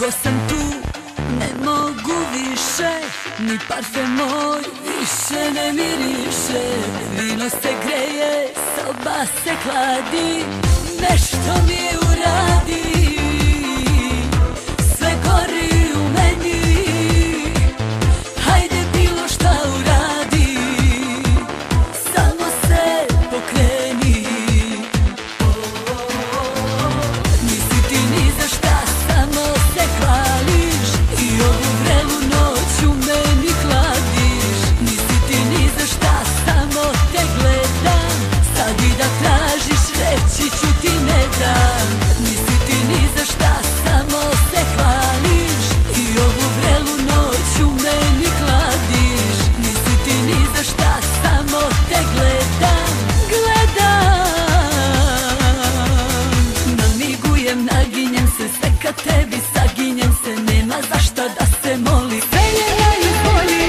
Dugo sam tu, ne mogu više, ni parfem moj više ne miriše. Vino se greje, soba se hladi, nešto mi uradi, sve gori u meni. Hajde bilo šta uradi, samo se pokreni. Nisi ti ni za šta, samo se hvališ i ovu vrelu noć u meni hladiš. Nisi ti ni za šta, samo te gledam, sad i da tražiš reći ću ti ne dam. Nisi ti ni za šta, samo se hvališ i ovu vrelu noć u meni hladiš. Nisi ti ni za šta, samo te gledam, namigujem, naginjem se, sve ka tebi saginjem se, nema za šta da se moli, sve je najbolji.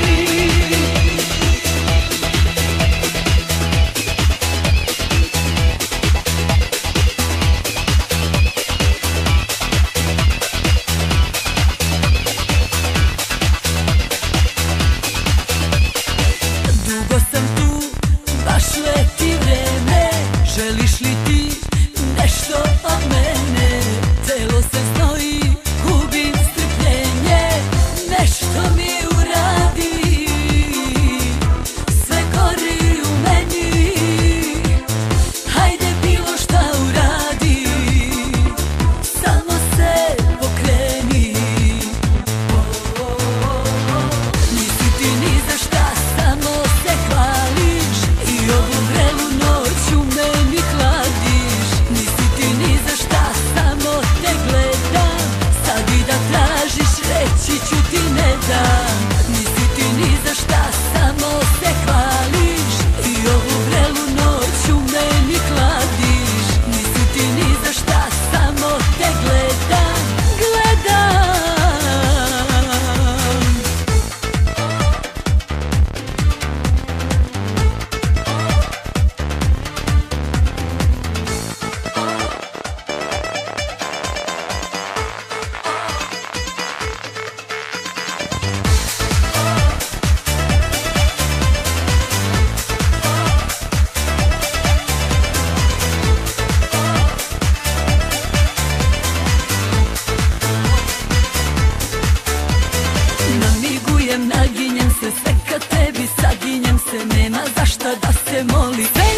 Dugo sam tu, baš leti vreme, želiš li ti nešto od mene? Telo se znoji, gubim strpljenje, nešto mi uradi, sve gori u meni. Hajde bilo šta uradi, samo se pokreni. Nisi ti ni za šta, samo se hvališ i ovu vrelu noć u meni hladiš. Nisi ti ni za šta, samo te gledam, sad i da tražiš reći ću ti ne dam. Nisi ti ni za šta, samo se hvališ i ovu vrelu noć u meni hladiš. Nisi ti ni za šta, samo te gledam. Namigujem, naginjem se, sve ka tebi saginjem se, nema za šta da se moli.